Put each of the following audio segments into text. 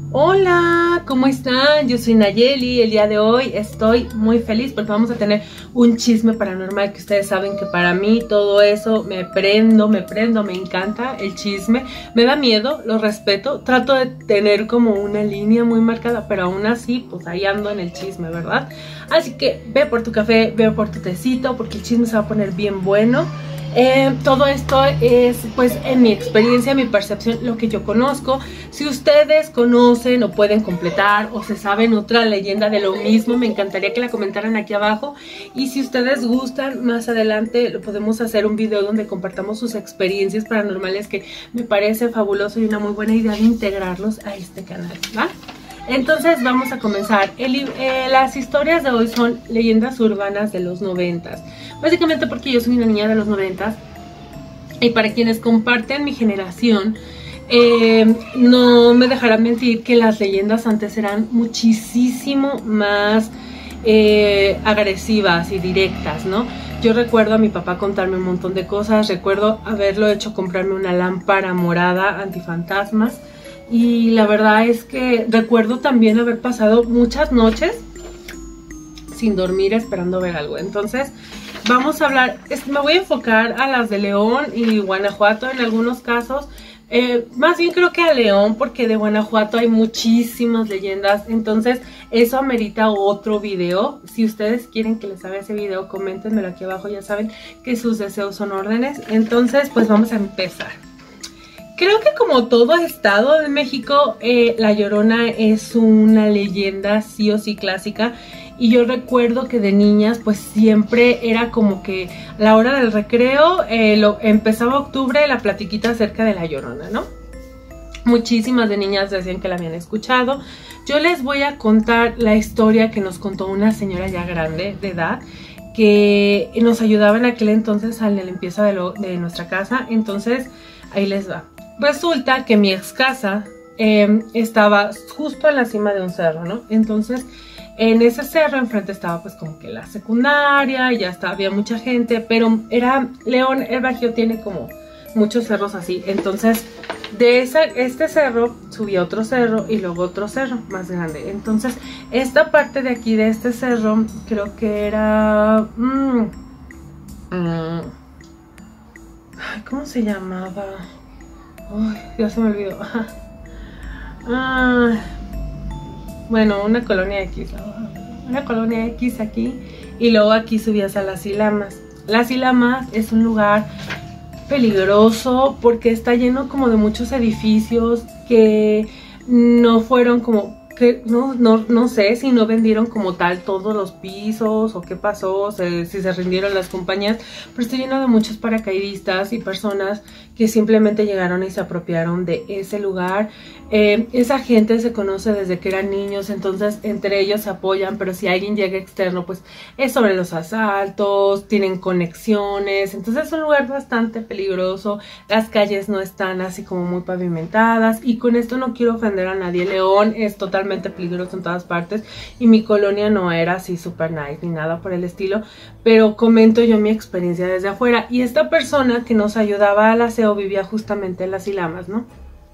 Hola, ¿cómo están? Yo soy Nayeli. El día de hoy estoy muy feliz porque vamos a tener un chisme paranormal que ustedes saben que para mí todo eso me prendo, me encanta el chisme. Me da miedo, lo respeto, trato de tener como una línea muy marcada, pero aún así, pues ahí ando en el chisme, ¿verdad? Así que ve por tu café, ve por tu tecito porque el chisme se va a poner bien bueno. Todo esto es pues en mi experiencia, mi percepción, lo que yo conozco. Si ustedes conocen o pueden completar o se saben otra leyenda de lo mismo, me encantaría que la comentaran aquí abajo. Y si ustedes gustan, más adelante lo podemos hacer un video donde compartamos sus experiencias paranormales, que me parece fabuloso y una muy buena idea de integrarlos a este canal, ¿va? Entonces vamos a comenzar. Las historias de hoy son leyendas urbanas de los 90s. Básicamente porque yo soy una niña de los 90s. Y para quienes comparten mi generación, no me dejarán mentir que las leyendas antes eran muchísimo más agresivas y directas, ¿no? Yo recuerdo a mi papá contarme un montón de cosas. Recuerdo haberlo hecho comprarme una lámpara morada antifantasmas. Y la verdad es que recuerdo también haber pasado muchas noches sin dormir esperando ver algo. Entonces vamos a hablar, me voy a enfocar a las de León y Guanajuato en algunos casos. Más bien creo que a León, porque de Guanajuato hay muchísimas leyendas. Entonces eso amerita otro video. Si ustedes quieren que les haga ese video, coméntenmelo aquí abajo. Ya saben que sus deseos son órdenes. Entonces pues vamos a empezar. Creo que como todo estado de México, La Llorona es una leyenda sí o sí clásica. Y yo recuerdo que de niñas pues siempre era como que a la hora del recreo, empezaba octubre, la platiquita acerca de La Llorona, ¿no? Muchísimas de niñas decían que la habían escuchado. Yo les voy a contar la historia que nos contó una señora ya grande de edad, que nos ayudaba en aquel entonces a la limpieza de nuestra casa. Entonces ahí les va. Resulta que mi ex casa estaba justo en la cima de un cerro, ¿no? Entonces, en ese cerro enfrente estaba pues como que la secundaria, y ya estaba, había mucha gente, pero era León, el Bajío tiene como muchos cerros así. Entonces, de este cerro subía otro cerro y luego otro cerro más grande. Entonces, esta parte de aquí de este cerro, creo que era... ¿cómo se llamaba? Uy, ya se me olvidó. Bueno, una colonia X. Una colonia X aquí. Y luego aquí subías a Las Ilamas. Las Ilamas es un lugar peligroso porque está lleno como de muchos edificios que no fueron como... que no sé si no vendieron como tal todos los pisos o qué pasó, si se rindieron las compañías, pero está lleno de muchos paracaidistas y personas que simplemente llegaron y se apropiaron de ese lugar. Esa gente se conoce desde que eran niños, entonces entre ellos se apoyan, pero si alguien llega externo, pues es sobre los asaltos, tienen conexiones. Entonces es un lugar bastante peligroso. Las calles no están así como muy pavimentadas, y con esto no quiero ofender a nadie. León es totalmente peligroso en todas partes y mi colonia no era así super nice ni nada por el estilo, pero comento yo mi experiencia desde afuera. Y esta persona que nos ayudaba al aseo vivía justamente en Las Ilamas, ¿no?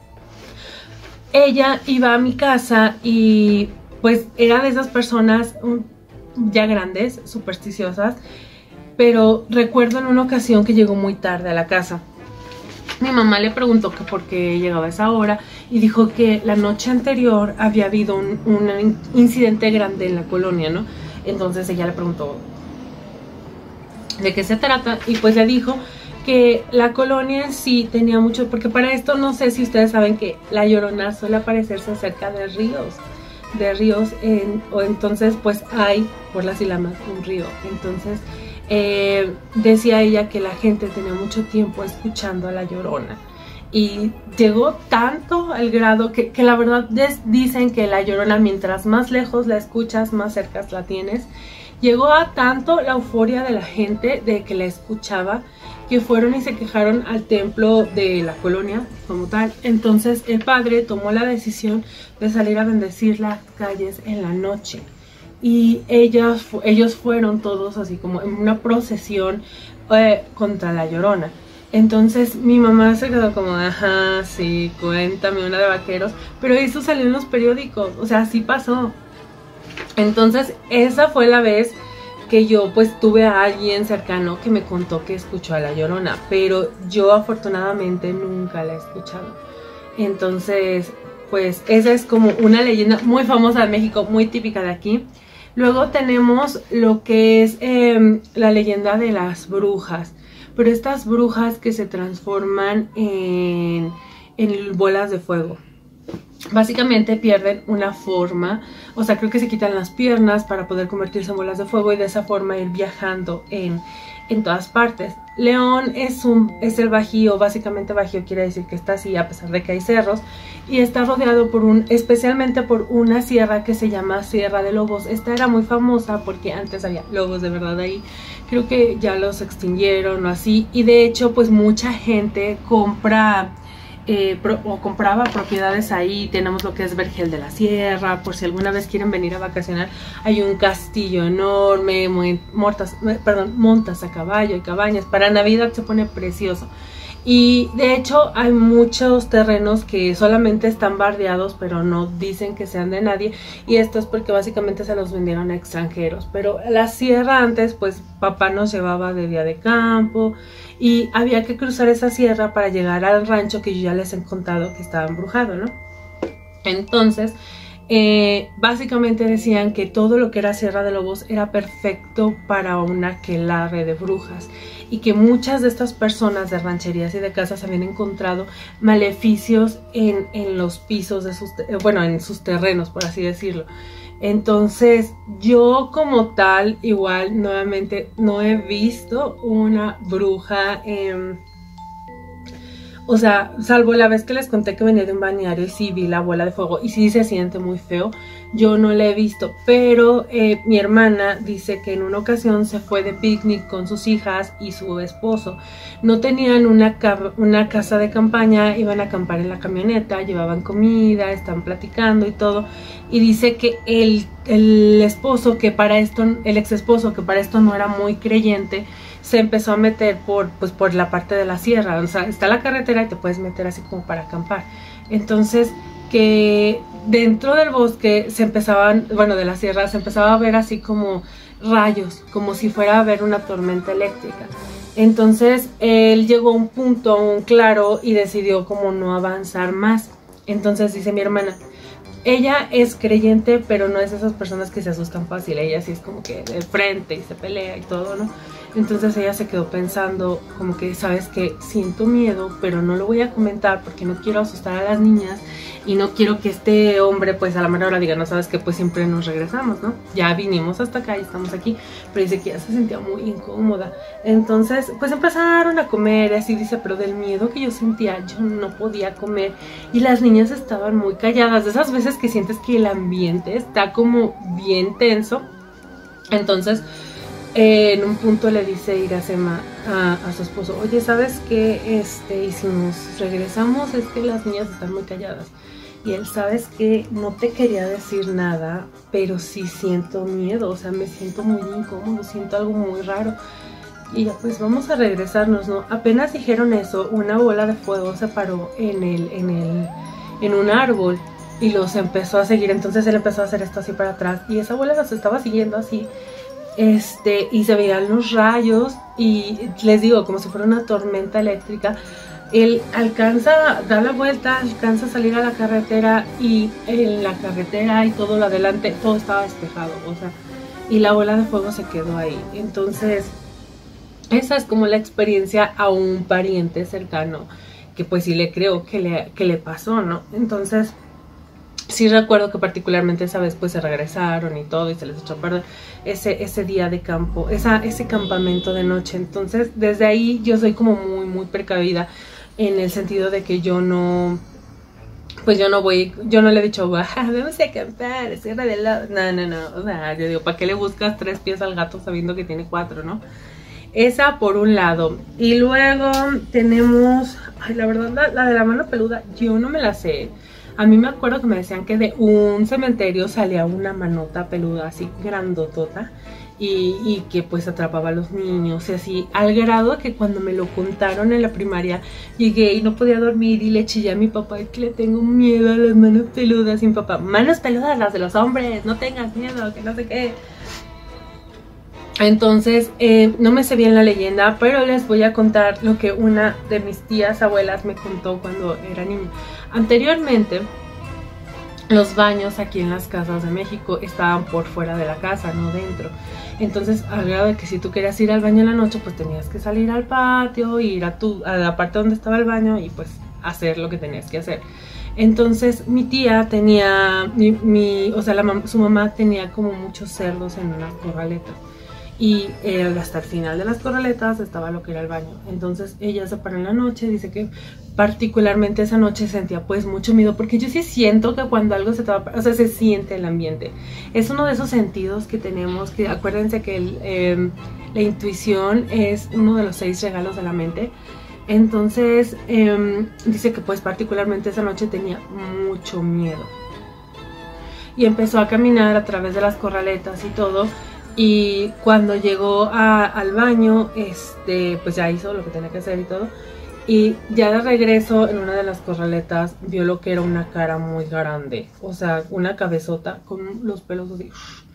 Ella iba a mi casa y pues era de esas personas ya grandes, supersticiosas, pero recuerdo en una ocasión que llegó muy tarde a la casa. Mi mamá le preguntó que por qué llegaba a esa hora y dijo que la noche anterior había habido un incidente grande en la colonia, ¿no? Entonces ella le preguntó de qué se trata y pues le dijo que la colonia en sí tenía mucho, porque para esto no sé si ustedes saben que La Llorona suele aparecerse cerca de ríos, o entonces pues hay por Las Ilamas un río. Entonces decía ella que la gente tenía mucho tiempo escuchando a La Llorona y llegó tanto al grado que la verdad dicen que La Llorona, mientras más lejos la escuchas, más cerca la tienes. Llegó a tanto la euforia de la gente de que la escuchaba que fueron y se quejaron al templo de la colonia como tal. Entonces el padre tomó la decisión de salir a bendecir las calles en la noche. Y ellos fueron todos así como en una procesión contra La Llorona. Entonces mi mamá se quedó como, ajá, sí, cuéntame una de vaqueros, pero eso salió en los periódicos, o sea, sí pasó. Entonces esa fue la vez que yo pues tuve a alguien cercano que me contó que escuchó a La Llorona, pero yo afortunadamente nunca la he escuchado. Entonces pues esa es como una leyenda muy famosa de México, muy típica de aquí. Luego tenemos lo que es la leyenda de las brujas, pero estas brujas que se transforman en bolas de fuego. Básicamente pierden una forma, o sea, creo que se quitan las piernas para poder convertirse en bolas de fuego y de esa forma ir viajando en todas partes. León es el Bajío, básicamente Bajío quiere decir que está así a pesar de que hay cerros, y está rodeado por especialmente por una sierra que se llama Sierra de Lobos. Esta era muy famosa porque antes había lobos de verdad ahí, creo que ya los extinguieron o así, y de hecho pues mucha gente compraba propiedades ahí. Tenemos lo que es Vergel de la Sierra, por si alguna vez quieren venir a vacacionar. Hay un castillo enorme, montas a caballo y cabañas. Para Navidad se pone precioso. Y de hecho hay muchos terrenos que solamente están bardeados, pero no dicen que sean de nadie, y esto es porque básicamente se los vendieron a extranjeros. Pero la sierra antes, pues papá nos llevaba de día de campo y había que cruzar esa sierra para llegar al rancho que yo ya les he contado que estaba embrujado, ¿no? Entonces básicamente decían que todo lo que era Sierra de Lobos era perfecto para una aquelarre de brujas, y que muchas de estas personas de rancherías y de casas habían encontrado maleficios en los pisos de en sus terrenos, por así decirlo. Entonces yo como tal, igual nuevamente no he visto una bruja o sea, salvo la vez que les conté que venía de un balneario y sí vi la bola de fuego y sí se siente muy feo, yo no la he visto. Pero mi hermana dice que en una ocasión se fue de picnic con sus hijas y su esposo. No tenían una casa de campaña, iban a acampar en la camioneta, llevaban comida, estaban platicando y todo. Y dice que el ex esposo, que para esto no era muy creyente, se empezó a meter por la parte de la sierra. O sea, está la carretera y te puedes meter así como para acampar. Entonces, que dentro del bosque de la sierra se empezaba a ver así como rayos, como si fuera a haber una tormenta eléctrica. Entonces, él llegó a un punto, a un claro, y decidió como no avanzar más. Entonces, dice mi hermana, ella es creyente, pero no es de esas personas que se asustan fácil. Ella sí es como que de frente y se pelea y todo, ¿no? Entonces ella se quedó pensando como que, ¿sabes qué? Siento miedo, pero no lo voy a comentar porque no quiero asustar a las niñas y no quiero que este hombre pues a la mera hora diga, no, sabes que pues siempre nos regresamos, ¿no? Ya vinimos hasta acá y estamos aquí, pero dice que ya se sentía muy incómoda. Entonces pues empezaron a comer y así, dice, pero del miedo que yo sentía yo no podía comer y las niñas estaban muy calladas, de esas veces que sientes que el ambiente está como bien tenso. Entonces en un punto le dice Iracema a su esposo, oye, ¿sabes qué? Y si nos regresamos es que las niñas están muy calladas. Y él, ¿sabes qué? No te quería decir nada, pero sí siento miedo, o sea, me siento muy incómodo, siento algo muy raro. Y ya, pues vamos a regresarnos, ¿no? Apenas dijeron eso, una bola de fuego se paró en un árbol y los empezó a seguir. Entonces él empezó a hacer esto así para atrás y esa bola los estaba siguiendo así. Y se veían los rayos y les digo, como si fuera una tormenta eléctrica. Él alcanza a dar la vuelta, alcanza a salir a la carretera y en la carretera y todo lo adelante, todo estaba despejado, o sea, y la bola de fuego se quedó ahí. Entonces esa es como la experiencia a un pariente cercano que pues sí le creo que le pasó, ¿no? Entonces sí recuerdo que particularmente esa vez pues se regresaron y todo y se les echó a perder ese día de campo, ese campamento de noche. Entonces desde ahí yo soy como muy muy precavida en el sentido de que yo no le he dicho, vamos a acampar, Sierra de Lobos. No, o sea, yo digo, ¿para qué le buscas 3 pies al gato sabiendo que tiene 4, no? Esa por un lado. Y luego tenemos, la verdad, la de la mano peluda, yo no me la sé. A mí me acuerdo que me decían que de un cementerio salía una manota peluda así grandotota y que pues atrapaba a los niños y así, al grado que cuando me lo contaron en la primaria llegué y no podía dormir y le chillé a mi papá que le tengo miedo a las manos peludas. Y mi papá, manos peludas las de los hombres, no tengas miedo, que no sé qué. Entonces no me sé bien la leyenda, pero les voy a contar lo que una de mis tías abuelas me contó cuando era niña. Anteriormente los baños aquí en las casas de México estaban por fuera de la casa, no dentro. Entonces, al grado de que si tú querías ir al baño en la noche, pues tenías que salir al patio, ir a la parte donde estaba el baño y pues hacer lo que tenías que hacer. Entonces, mi tía tenía, su mamá tenía como muchos cerdos en unas corraletas. Y hasta el final de las corraletas estaba lo que era el baño. Entonces ella se paró en la noche, dice que particularmente esa noche sentía pues mucho miedo, porque yo sí siento que cuando algo se te va, o sea, se siente el ambiente. Es uno de esos sentidos que tenemos, que acuérdense que la intuición es uno de los 6 regalos de la mente. Entonces dice que pues particularmente esa noche tenía mucho miedo. Y empezó a caminar a través de las corraletas y todo. Y cuando llegó al baño, pues ya hizo lo que tenía que hacer y todo. Y ya de regreso en una de las corraletas vio lo que era una cara muy grande. O sea, una cabezota con los pelos así.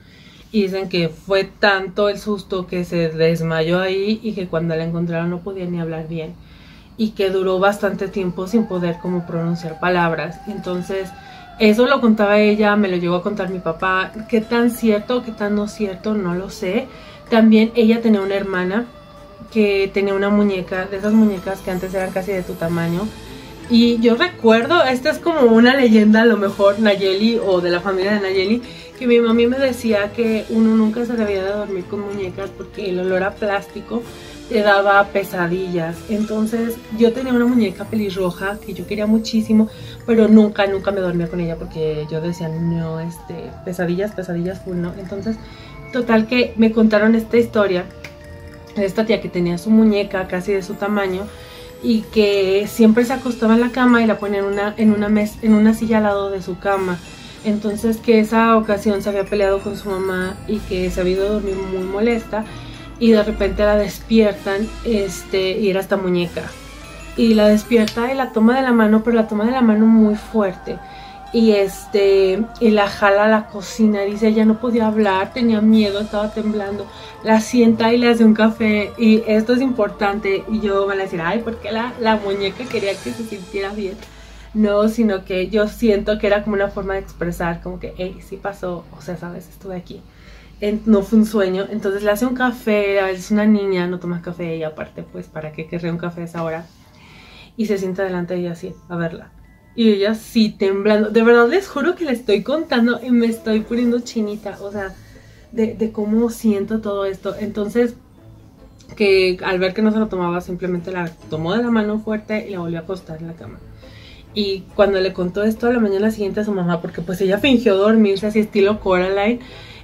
Y dicen que fue tanto el susto que se desmayó ahí y que cuando la encontraron no podía ni hablar bien. Y que duró bastante tiempo sin poder como pronunciar palabras. Entonces eso lo contaba ella, me lo llegó a contar mi papá. Qué tan cierto, qué tan no cierto, no lo sé. También ella tenía una hermana que tenía una muñeca, de esas muñecas que antes eran casi de tu tamaño. Y yo recuerdo, esta es como una leyenda, a lo mejor Nayeli o de la familia de Nayeli, que mi mami me decía que uno nunca se debía de dormir con muñecas porque el olor a plástico te daba pesadillas. Entonces yo tenía una muñeca pelirroja que yo quería muchísimo, pero nunca me dormía con ella porque yo decía no, pesadillas full, no. Entonces total que me contaron esta historia de esta tía que tenía su muñeca casi de su tamaño y que siempre se acostaba en la cama y la ponía en una silla al lado de su cama. Entonces que esa ocasión se había peleado con su mamá y que se había ido a dormir muy molesta. Y de repente la despiertan, y era esta muñeca. Y la despierta y la toma de la mano, pero la toma de la mano muy fuerte. Y y la jala a la cocina. Dice, ella no podía hablar, tenía miedo, estaba temblando. La sienta y le hace un café. Y esto es importante. Y yo van a decir, ay, ¿por qué la muñeca quería que se sintiera bien? No, sino que yo siento que era como una forma de expresar, como que, hey, sí pasó, o sea, sabes, estuve aquí. No fue un sueño. Entonces le hace un café, es una niña, no toma café y aparte pues para qué querría un café a esa hora. Y se sienta delante de ella así, a verla. Y ella sí temblando, de verdad les juro que le estoy contando y me estoy poniendo chinita, o sea, de cómo siento todo esto. Entonces que al ver que no se lo tomaba, simplemente la tomó de la mano fuerte y la volvió a acostar en la cama. Y cuando le contó esto a la mañana siguiente a su mamá, porque pues ella fingió dormirse así estilo Coraline,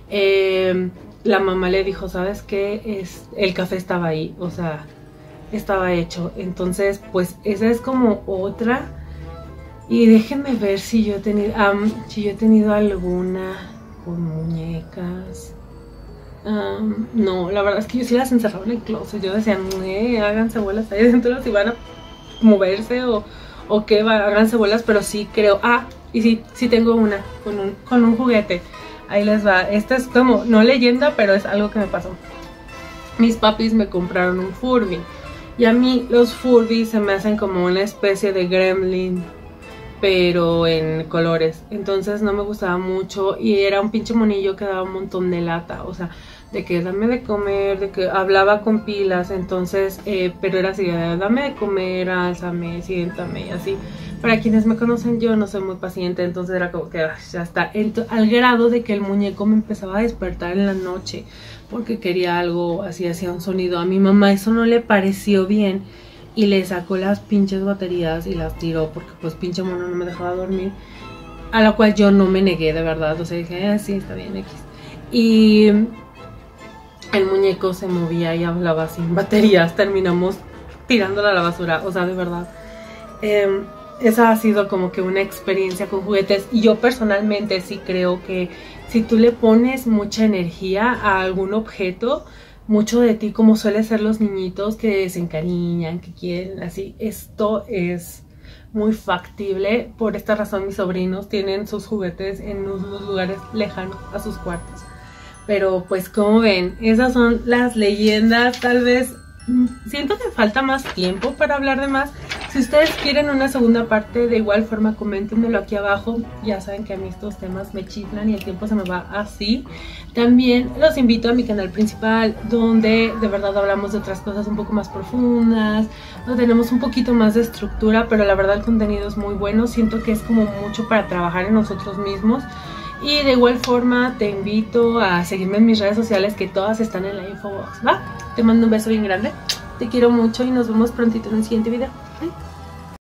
la mamá le dijo, ¿sabes qué? El café estaba ahí, o sea, estaba hecho. Entonces, pues esa es como otra. Y déjenme ver si yo he tenido alguna con muñecas. No, la verdad es que yo sí las encerraba en el closet. Yo decía, háganse bolas ahí dentro si van a moverse o qué, háganse bolas, pero sí creo. Y sí tengo una con un juguete. Ahí les va. Esta es como, no leyenda, pero es algo que me pasó. Mis papis me compraron un Furby. Y a mí los Furby se me hacen como una especie de gremlin, pero en colores. Entonces no me gustaba mucho. Y era un pinche monillo que daba un montón de lata. O sea, de que dame de comer, de que hablaba con pilas. Entonces, pero era así, dame de comer, álzame, siéntame y así. Para quienes me conocen, yo no soy muy paciente, entonces era como que ya está. Al grado de que el muñeco me empezaba a despertar en la noche porque quería algo, así hacía un sonido. A mi mamá eso no le pareció bien y le sacó las pinches baterías y las tiró porque pues pinche mono no me dejaba dormir. A la cual yo no me negué, de verdad. O sea, dije, sí, está bien, X. Y el muñeco se movía y hablaba sin baterías. Terminamos tirándola a la basura, o sea, de verdad. esa ha sido como que una experiencia con juguetes, y yo personalmente sí creo que si tú le pones mucha energía a algún objeto, mucho de ti, como suele ser los niñitos que se encariñan, que quieren así, esto es muy factible. Por esta razón mis sobrinos tienen sus juguetes en unos lugares lejanos a sus cuartos. Pero pues como ven, esas son las leyendas. Tal vez siento que falta más tiempo para hablar de más. Si ustedes quieren una segunda parte, de igual forma coméntenmelo aquí abajo. Ya saben que a mí estos temas me chiflan y el tiempo se me va así. También los invito a mi canal principal, donde de verdad hablamos de otras cosas un poco más profundas, donde tenemos un poquito más de estructura, pero la verdad el contenido es muy bueno. Siento que es como mucho para trabajar en nosotros mismos. Y de igual forma te invito a seguirme en mis redes sociales, que todas están en la infobox, ¿va? Te mando un beso bien grande, te quiero mucho y nos vemos prontito en el siguiente video. Bye.